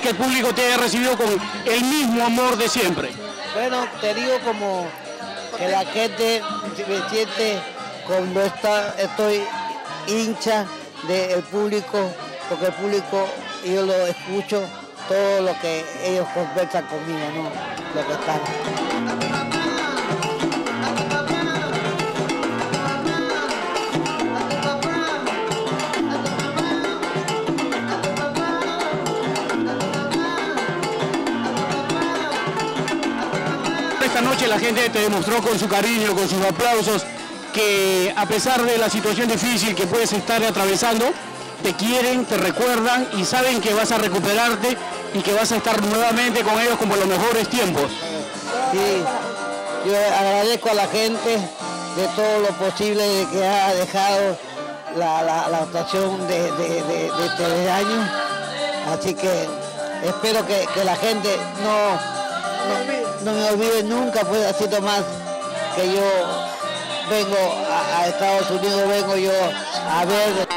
que el público te haya recibido con el mismo amor de siempre. Bueno, te digo como que la gente me siente cuando estoy hincha del público, porque el público yo lo escucho todo lo que ellos conversan conmigo, ¿no? Lo que están. Esta noche la gente te demostró con su cariño, con sus aplausos, que a pesar de la situación difícil que puedes estar atravesando, te quieren, te recuerdan y saben que vas a recuperarte y que vas a estar nuevamente con ellos como los mejores tiempos. Sí, yo agradezco a la gente de todo lo posible que ha dejado la actuación de este año, así que espero que la gente no me olvide nunca, pues ha sido más que yo vengo a Estados Unidos, vengo yo a ver.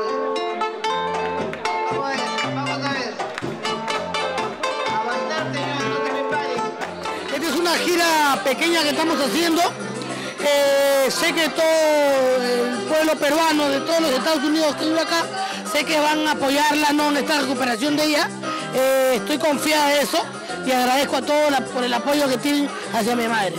Esta es una gira pequeña que estamos haciendo. Sé que todo el pueblo peruano de todos los Estados Unidos que vive acá, sé que van a apoyarla, ¿no?, en esta recuperación de ella. Estoy confiada de eso y agradezco a todos por el apoyo que tienen hacia mi madre.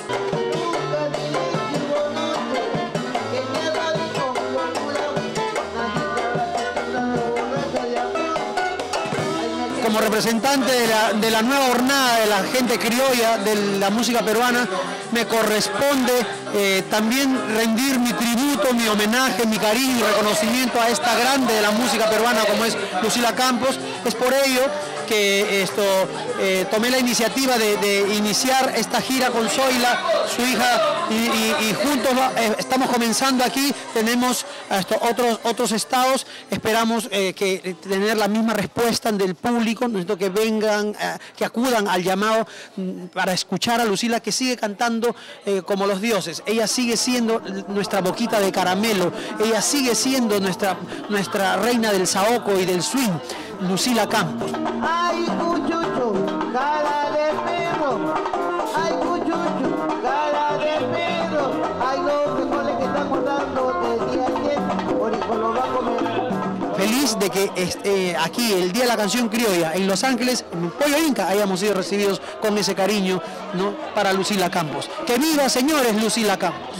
Como representante de la nueva jornada de la gente criolla de la música peruana, me corresponde también rendir mi tributo, mi homenaje, mi cariño y reconocimiento a esta grande de la música peruana como es Lucila Campos. Es por ello que tomé la iniciativa de iniciar esta gira con Zoila, su hija, y juntos estamos comenzando aquí. Tenemos otros estados, esperamos tener la misma respuesta del público. Necesito que vengan, que acudan al llamado para escuchar a Lucila, que sigue cantando como los dioses. Ella sigue siendo nuestra boquita de caramelo, ella sigue siendo nuestra reina del saoco y del swing, Lucila Campos. Ay, cuchucho, cara de perro. Ay, cuchucho, cara de perro. Ay, los frijoles que estamos dando de día ayer, por eso lo va a comer. Feliz de que aquí, el Día de la Canción Criolla, en Los Ángeles, en Pollo Inca, hayamos sido recibidos con ese cariño, ¿no?, para Lucila Campos. ¡Que viva, señores, Lucila Campos!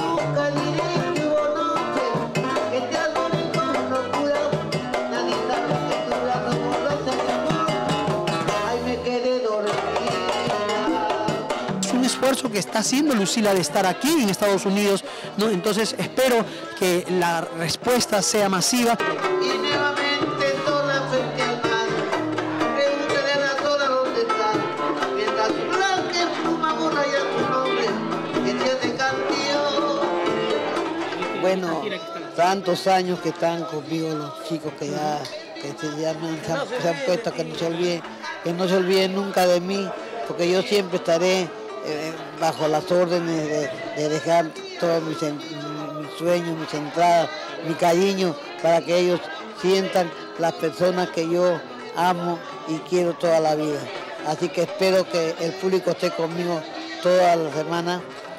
Esfuerzo que está haciendo Lucila de estar aquí en Estados Unidos, ¿no? Entonces espero que la respuesta sea masiva. Y nuevamente sola frente al mar, pregúntale a la sola dónde está, mientras su blanca pluma borra ya su nombre, que tiene canción. Bueno, tantos años que están conmigo los chicos que ya se han puesto, que no se olviden nunca de mí, porque yo siempre estaré bajo las órdenes de dejar todos mis sueños, mis entradas, mi cariño, para que ellos sientan las personas que yo amo y quiero toda la vida. Así que espero que el público esté conmigo toda la semana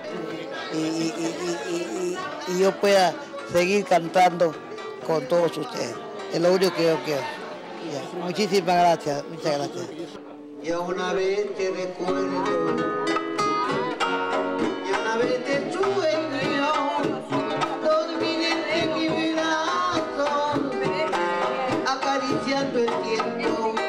y yo pueda seguir cantando con todos ustedes. Es lo único que yo quiero. Ya. Muchísimas gracias, muchas gracias. Yo una vez te recuerdo. Te sueño, dormiré en mi brazo, acariciando el tiempo.